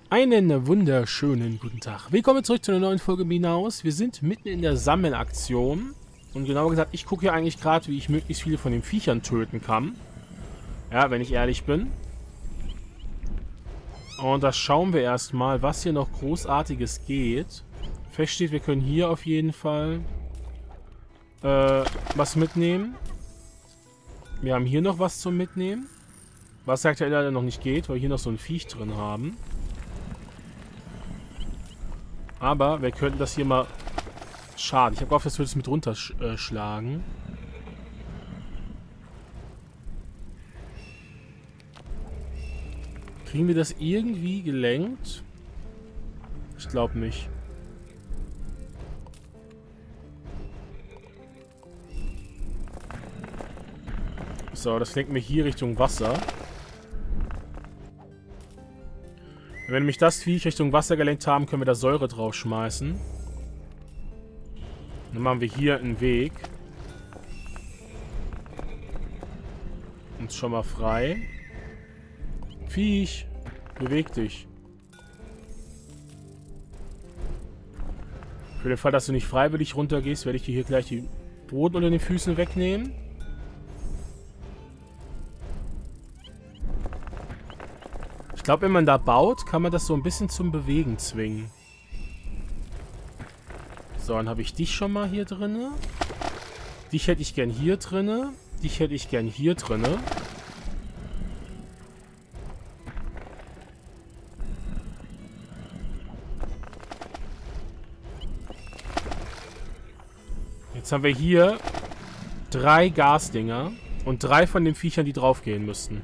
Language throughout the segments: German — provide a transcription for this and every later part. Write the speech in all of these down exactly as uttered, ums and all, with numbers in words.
Einen wunderschönen guten Tag. Willkommen zurück zu einer neuen Folge Minaus. Wir sind mitten in der Sammelaktion. Und genauer gesagt, ich gucke hier eigentlich gerade, wie ich möglichst viele von den Viechern töten kann. Ja, wenn ich ehrlich bin. Und da schauen wir erstmal, was hier noch Großartiges geht. Fest steht, wir können hier auf jeden Fall äh, was mitnehmen. Wir haben hier noch was zum Mitnehmen. Was sagt ja leider noch nicht geht, weil wir hier noch so ein Viech drin haben. Aber wir könnten das hier mal... Schade, ich habe gehofft, das würde es mit runterschlagen. Kriegen wir das irgendwie gelenkt? Ich glaube nicht. So, das lenkt mich hier Richtung Wasser. Wenn wir nämlich das Viech Richtung Wasser gelenkt haben, können wir da Säure drauf schmeißen. Dann machen wir hier einen Weg. Und schon mal frei. Viech, beweg dich. Für den Fall, dass du nicht freiwillig runtergehst, werde ich dir hier gleich die Boden unter den Füßen wegnehmen. Ich glaube, wenn man da baut, kann man das so ein bisschen zum Bewegen zwingen. So, dann habe ich dich schon mal hier drinne. Dich hätte ich gern hier drinne. Dich hätte ich gern hier drinne. Jetzt haben wir hier drei Gasdinger und drei von den Viechern, die draufgehen müssten.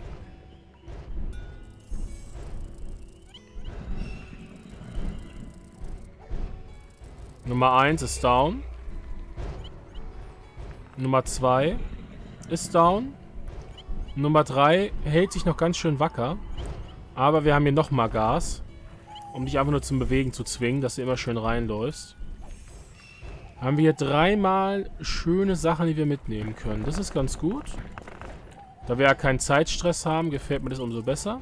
Nummer eins ist down. Nummer zwei ist down. Nummer drei hält sich noch ganz schön wacker. Aber wir haben hier nochmal Gas. Um dich einfach nur zum Bewegen zu zwingen, dass du immer schön reinläufst. Haben wir hier dreimal schöne Sachen, die wir mitnehmen können. Das ist ganz gut. Da wir ja keinen Zeitstress haben, gefällt mir das umso besser.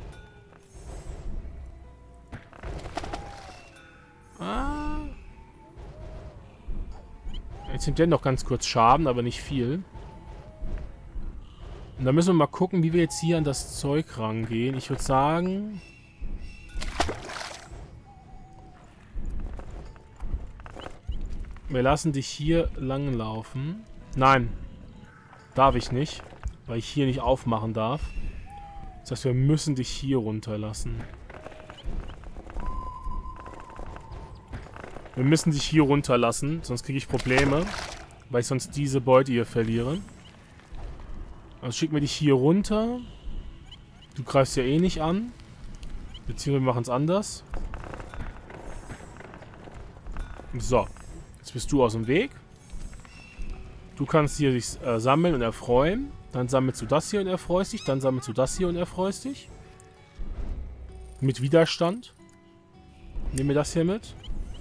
Ah. Jetzt nimmt der noch ganz kurz Schaden, aber nicht viel. Und dann müssen wir mal gucken, wie wir jetzt hier an das Zeug rangehen. Ich würde sagen... Wir lassen dich hier lang laufen. Nein. Darf ich nicht. Weil ich hier nicht aufmachen darf. Das heißt, wir müssen dich hier runterlassen. Wir müssen dich hier runterlassen, sonst kriege ich Probleme, weil ich sonst diese Beute hier verliere. Also schicken wir dich hier runter. Du greifst ja eh nicht an. Beziehungsweise wir machen es anders. So. Jetzt bist du aus dem Weg. Du kannst hier dich äh, sammeln und erfreuen. Dann sammelst du das hier und erfreust dich. Dann sammelst du das hier und erfreust dich. Mit Widerstand. Nehmen wir das hier mit.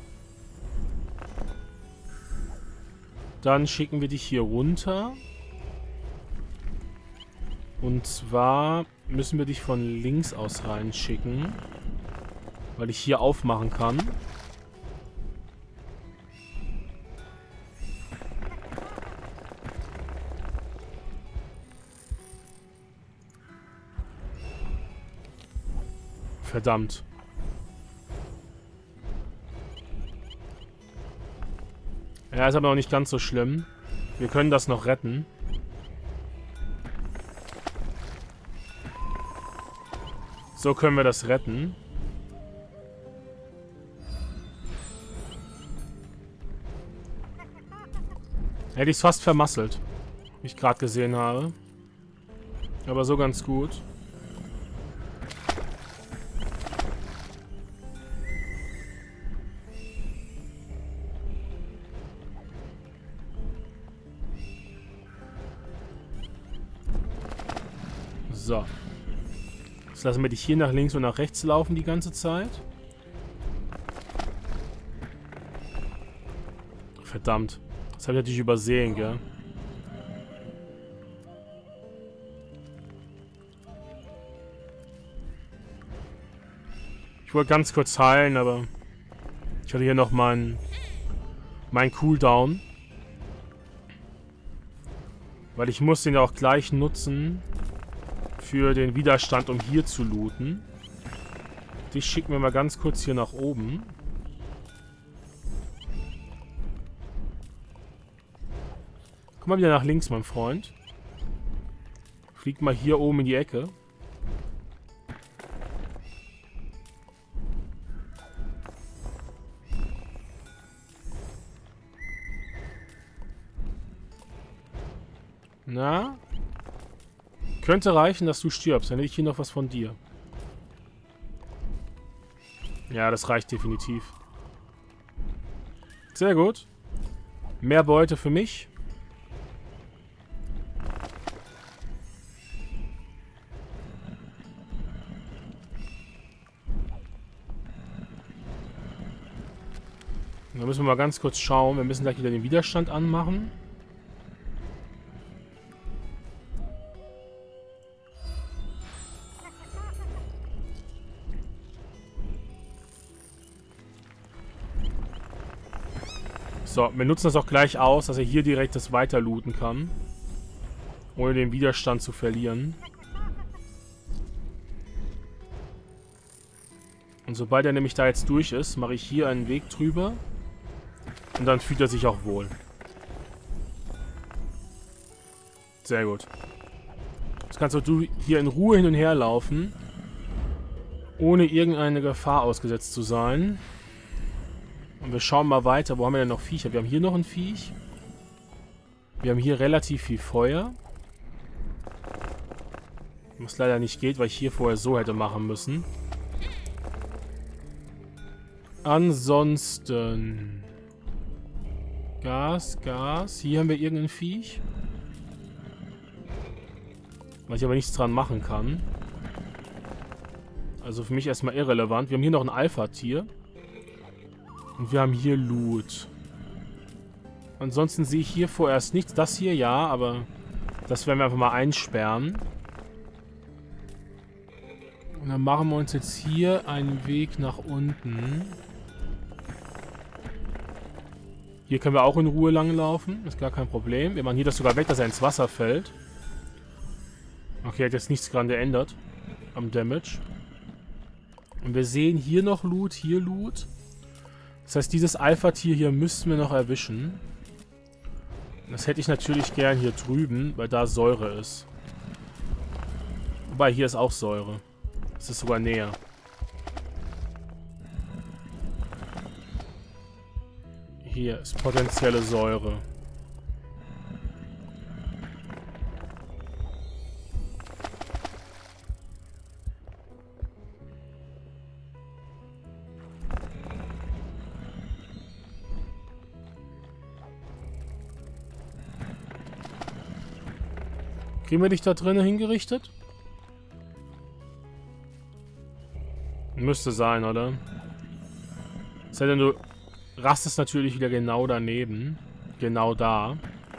Dann schicken wir dich hier runter. Und zwar müssen wir dich von links aus reinschicken. Weil ich hier aufmachen kann. Verdammt. Ja, ist aber noch nicht ganz so schlimm. Wir können das noch retten. So können wir das retten. Hätte ich es fast vermasselt. Wie ich gerade gesehen habe. Aber so ganz gut. So. Jetzt lassen wir dich hier nach links und nach rechts laufen die ganze Zeit. Verdammt. Das habe ich natürlich übersehen, gell? Ich wollte ganz kurz heilen, aber ich hatte hier noch meinen mein Cooldown. Weil ich muss den ja auch gleich nutzen für den Widerstand, um hier zu looten. Dich schicken wir mal ganz kurz hier nach oben. Komm mal wieder nach links, mein Freund. Flieg mal hier oben in die Ecke. Na? Könnte reichen, dass du stirbst. Dann hätte ich hier noch was von dir. Ja, das reicht definitiv. Sehr gut. Mehr Beute für mich. Da müssen wir mal ganz kurz schauen. Wir müssen gleich wieder den Widerstand anmachen. So, wir nutzen das auch gleich aus, dass er hier direkt das weiterlooten kann. Ohne den Widerstand zu verlieren. Und sobald er nämlich da jetzt durch ist, mache ich hier einen Weg drüber. Und dann fühlt er sich auch wohl. Sehr gut. Jetzt kannst auch du hier in Ruhe hin und her laufen. Ohne irgendeine Gefahr ausgesetzt zu sein. Und wir schauen mal weiter. Wo haben wir denn noch Viecher? Wir haben hier noch ein Viech. Wir haben hier relativ viel Feuer. Was leider nicht geht, weil ich hier vorher so hätte machen müssen. Ansonsten... Gas, Gas. Hier haben wir irgendein Viech. Was ich aber nichts dran machen kann. Also für mich erstmal irrelevant. Wir haben hier noch ein Alpha-Tier. Und wir haben hier Loot. Ansonsten sehe ich hier vorerst nichts. Das hier ja, aber das werden wir einfach mal einsperren. Und dann machen wir uns jetzt hier einen Weg nach unten. Hier können wir auch in Ruhe langlaufen. Ist gar kein Problem. Wir machen hier das sogar weg, dass er ins Wasser fällt. Okay, hat jetzt nichts dran geändert. Am Damage. Und wir sehen hier noch Loot, hier Loot. Das heißt, dieses Alpha-Tier hier müssten wir noch erwischen. Das hätte ich natürlich gern hier drüben, weil da Säure ist. Wobei, hier ist auch Säure. Das ist sogar näher. Hier ist potenzielle Säure. Kriegen wir dich da drinnen hingerichtet? Müsste sein, oder? Sei denn, du rastest natürlich wieder genau daneben. Genau da.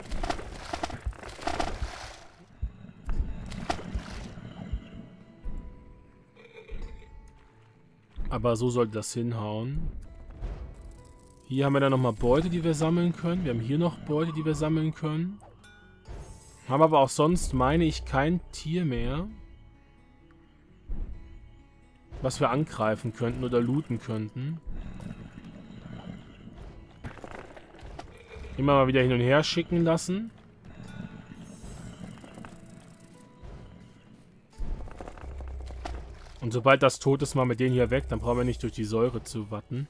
Aber so sollte das hinhauen. Hier haben wir dann nochmal Beute, die wir sammeln können. Wir haben hier noch Beute, die wir sammeln können. Haben aber auch sonst, meine ich, kein Tier mehr, was wir angreifen könnten oder looten könnten. Immer mal wieder hin und her schicken lassen. Und sobald das tot ist, machen wir den hier weg. Dann brauchen wir nicht durch die Säure zu watten.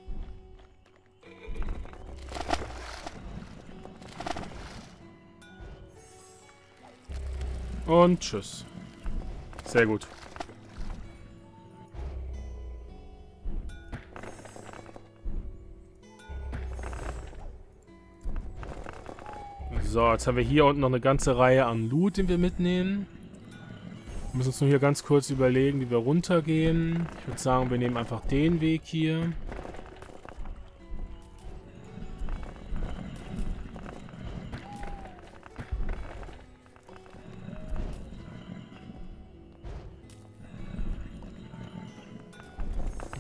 Und tschüss. Sehr gut. So, jetzt haben wir hier unten noch eine ganze Reihe an Loot, den wir mitnehmen. Wir müssen uns nur hier ganz kurz überlegen, wie wir runtergehen. Ich würde sagen, wir nehmen einfach den Weg hier.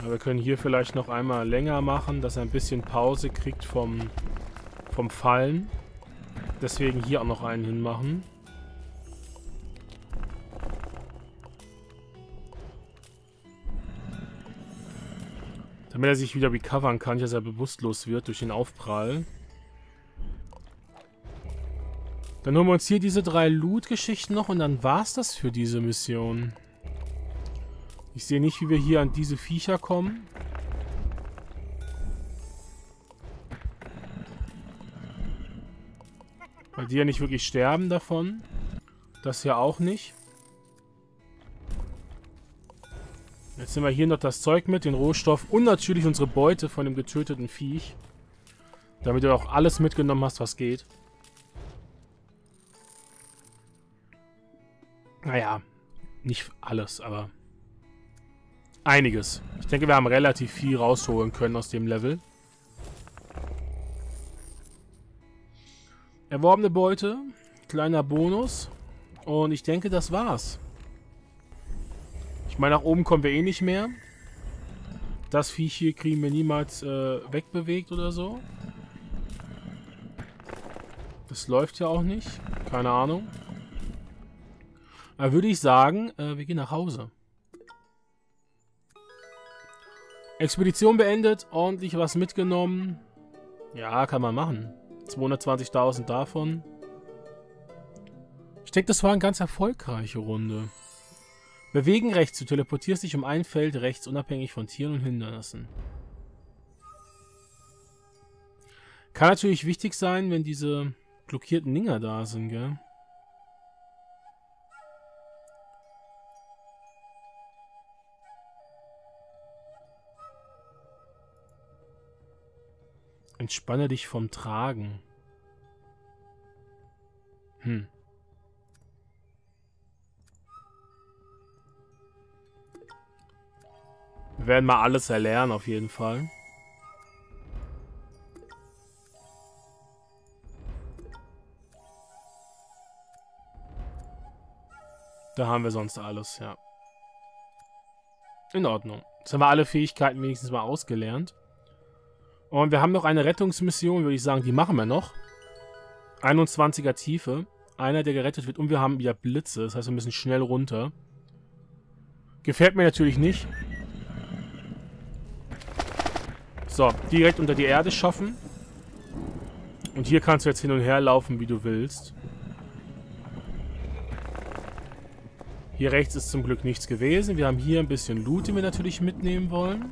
Aber wir können hier vielleicht noch einmal länger machen, dass er ein bisschen Pause kriegt vom, vom Fallen. Deswegen hier auch noch einen hinmachen. Damit er sich wieder recovern kann, dass er bewusstlos wird durch den Aufprall. Dann holen wir uns hier diese drei Loot-Geschichten noch und dann war's das für diese Mission. Ich sehe nicht, wie wir hier an diese Viecher kommen. Weil die ja nicht wirklich sterben davon. Das hier auch nicht. Jetzt nehmen wir hier noch das Zeug mit, den Rohstoff und natürlich unsere Beute von dem getöteten Viech. Damit du auch alles mitgenommen hast, was geht. Naja, nicht alles, aber einiges. Ich denke, wir haben relativ viel rausholen können aus dem Level. Erworbene Beute, kleiner Bonus. Und ich denke, das war's. Ich meine, nach oben kommen wir eh nicht mehr. Das Viech hier kriegen wir niemals äh, wegbewegt oder so. Das läuft ja auch nicht. Keine Ahnung. Da würde ich sagen, äh, wir gehen nach Hause. Expedition beendet, ordentlich was mitgenommen. Ja, kann man machen. zweihundertzwanzigtausend davon. Ich denke, das war eine ganz erfolgreiche Runde. Bewegen rechts, du teleportierst dich um ein Feld rechts, unabhängig von Tieren und Hindernissen. Kann natürlich wichtig sein, wenn diese blockierten Dinger da sind, gell? Entspanne dich vom Tragen. Hm. Wir werden mal alles erlernen, auf jeden Fall. Da haben wir sonst alles, ja. In Ordnung. Jetzt haben wir alle Fähigkeiten wenigstens mal ausgelernt. Und wir haben noch eine Rettungsmission, würde ich sagen, die machen wir noch. einundzwanziger Tiefe. Einer, der gerettet wird. Und wir haben wieder Blitze. Das heißt, wir müssen schnell runter. Gefällt mir natürlich nicht. So, direkt unter die Erde schaffen. Und hier kannst du jetzt hin und her laufen, wie du willst. Hier rechts ist zum Glück nichts gewesen. Wir haben hier ein bisschen Loot, den wir natürlich mitnehmen wollen.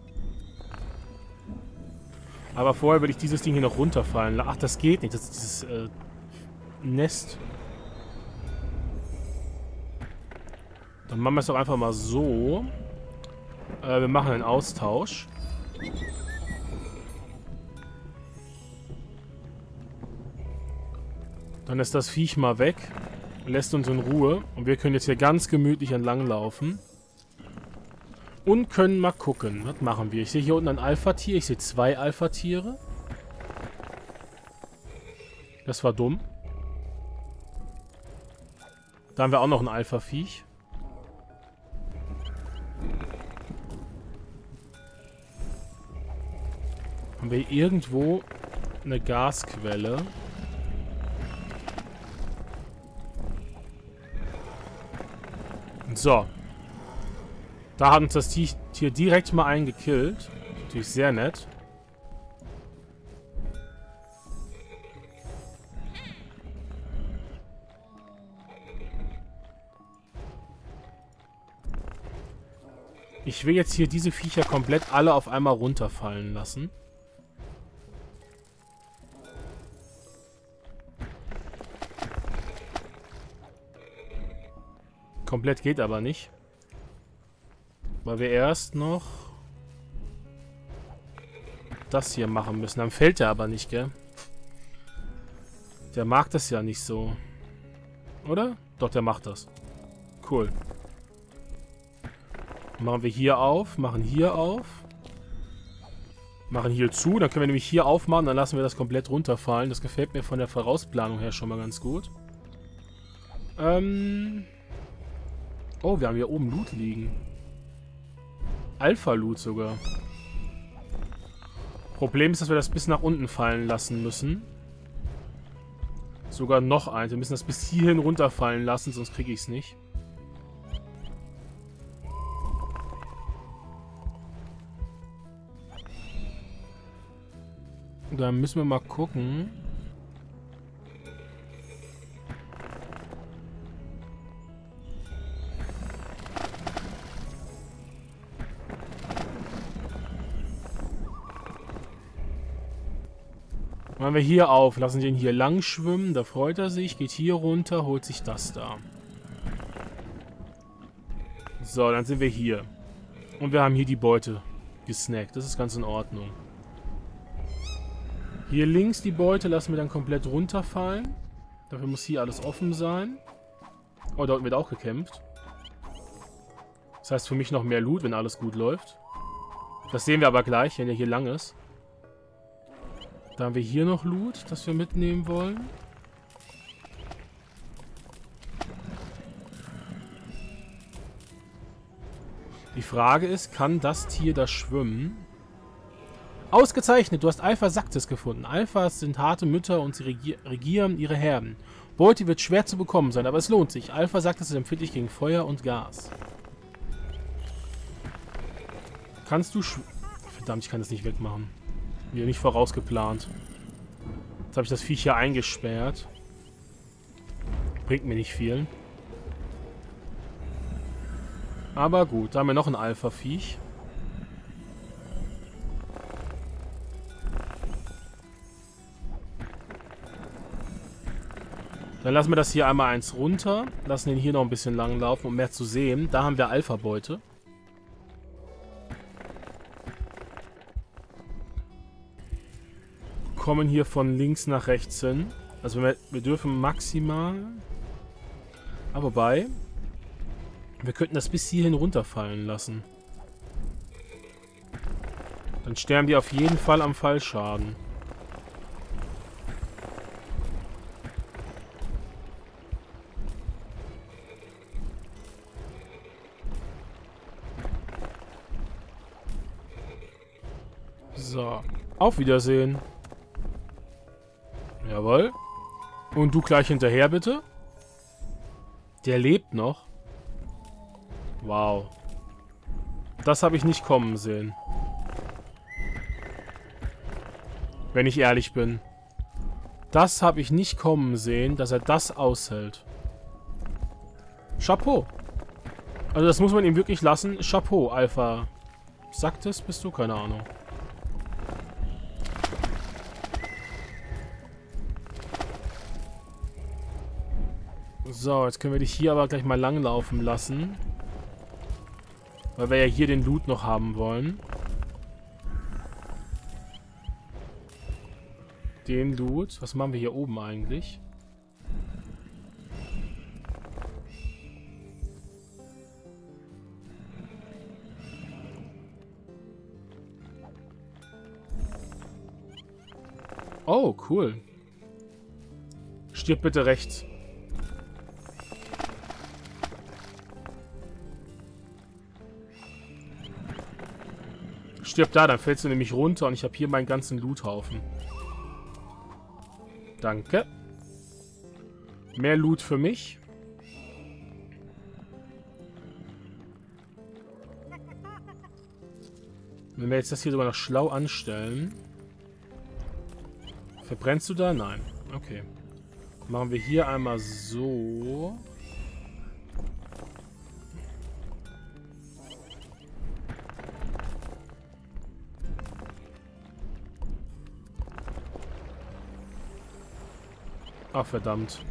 Aber vorher will ich dieses Ding hier noch runterfallen. Ach, das geht nicht. Das ist dieses äh, Nest. Dann machen wir es doch einfach mal so. Äh, wir machen einen Austausch. Dann ist das Viech mal weg. Lässt uns in Ruhe. Und wir können jetzt hier ganz gemütlich entlang laufen. Und können mal gucken. Was machen wir? Ich sehe hier unten ein Alpha-Tier. Ich sehe zwei Alpha-Tiere. Das war dumm. Da haben wir auch noch ein Alpha-Viech. Haben wir irgendwo eine Gasquelle? So. Da hat uns das Tier direkt mal einen gekillt. Natürlich sehr nett. Ich will jetzt hier diese Viecher komplett alle auf einmal runterfallen lassen. Komplett geht aber nicht. Weil wir erst noch das hier machen müssen. Dann fällt der aber nicht, gell? Der mag das ja nicht so. Oder? Doch, der macht das. Cool. Machen wir hier auf. Machen hier auf. Machen hier zu. Dann können wir nämlich hier aufmachen. Dann lassen wir das komplett runterfallen. Das gefällt mir von der Vorausplanung her schon mal ganz gut. Ähm... Oh, wir haben hier oben Loot liegen. Alpha-Loot sogar. Problem ist, dass wir das bis nach unten fallen lassen müssen. Sogar noch eins. Wir müssen das bis hierhin runterfallen lassen, sonst kriege ich es nicht. Da müssen wir mal gucken. Machen wir hier auf, lassen den hier lang schwimmen, da freut er sich, geht hier runter, holt sich das da. So, dann sind wir hier. Und wir haben hier die Beute gesnackt, das ist ganz in Ordnung. Hier links die Beute lassen wir dann komplett runterfallen. Dafür muss hier alles offen sein. Oh, da unten wird auch gekämpft. Das heißt für mich noch mehr Loot, wenn alles gut läuft. Das sehen wir aber gleich, wenn er hier lang ist. Da haben wir hier noch Loot, das wir mitnehmen wollen. Die Frage ist, kann das Tier da schwimmen? Ausgezeichnet, du hast Alpha Saktis gefunden. Alphas sind harte Mütter und sie regier regieren ihre Herden. Beute wird schwer zu bekommen sein, aber es lohnt sich. Alpha Saktis ist empfindlich gegen Feuer und Gas. Kannst du sch... Verdammt, ich kann das nicht wegmachen. Wieder nicht vorausgeplant. Jetzt habe ich das Viech hier eingesperrt. Bringt mir nicht viel. Aber gut, da haben wir noch ein Alpha-Viech. Dann lassen wir das hier einmal eins runter. Lassen den hier noch ein bisschen lang laufen, um mehr zu sehen. Da haben wir Alpha-Beute. Kommen hier von links nach rechts hin. Also wir, wir dürfen maximal... Ah, wobei... Wir könnten das bis hierhin runterfallen lassen. Dann sterben die auf jeden Fall am Fallschaden. So. Auf Wiedersehen. Jawohl. Und du gleich hinterher, bitte. Der lebt noch. Wow. Das habe ich nicht kommen sehen. Wenn ich ehrlich bin. Das habe ich nicht kommen sehen, dass er das aushält. Chapeau. Also das muss man ihm wirklich lassen. Chapeau, Alpha. Sagt es? Bist du? Keine Ahnung. So, jetzt können wir dich hier aber gleich mal langlaufen lassen. Weil wir ja hier den Loot noch haben wollen. Den Loot. Was machen wir hier oben eigentlich? Oh, cool. Stirb bitte rechts. Stirb da, dann fällst du nämlich runter und ich habe hier meinen ganzen Loothaufen. Danke. Mehr Loot für mich. Wenn wir jetzt das hier sogar noch schlau anstellen. Verbrennst du da? Nein. Okay. Machen wir hier einmal so. Ach, verdammt.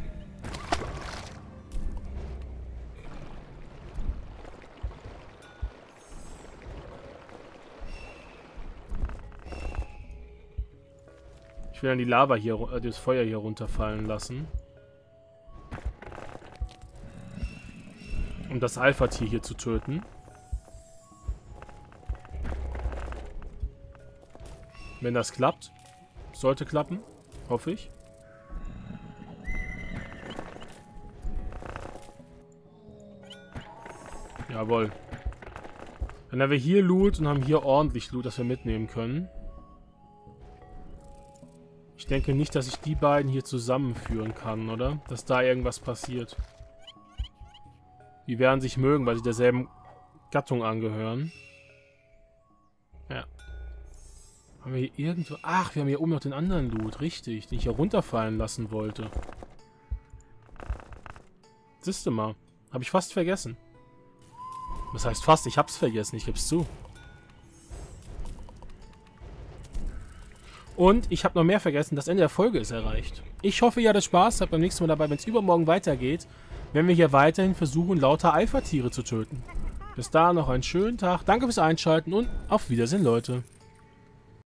Ich will dann die Lava hier, äh, das Feuer hier runterfallen lassen. Um das Alpha-Tier hier zu töten. Wenn das klappt. Sollte klappen. Hoffe ich. Jawohl. Dann haben wir hier Loot und haben hier ordentlich Loot, das wir mitnehmen können. Ich denke nicht, dass ich die beiden hier zusammenführen kann, oder? Dass da irgendwas passiert. Die werden sich mögen, weil sie derselben Gattung angehören. Ja. Haben wir hier irgendwo... Ach, wir haben hier oben noch den anderen Loot. Richtig, den ich hier runterfallen lassen wollte. Siehst du mal. Habe ich fast vergessen. Das heißt fast, ich hab's vergessen, ich geb's zu. Und ich habe noch mehr vergessen, das Ende der Folge ist erreicht. Ich hoffe, ihr hattet Spaß, seid beim nächsten Mal dabei, wenn es übermorgen weitergeht, wenn wir hier weiterhin versuchen, lauter Alpha-Tiere zu töten. Bis dahin noch einen schönen Tag, danke fürs Einschalten und auf Wiedersehen, Leute.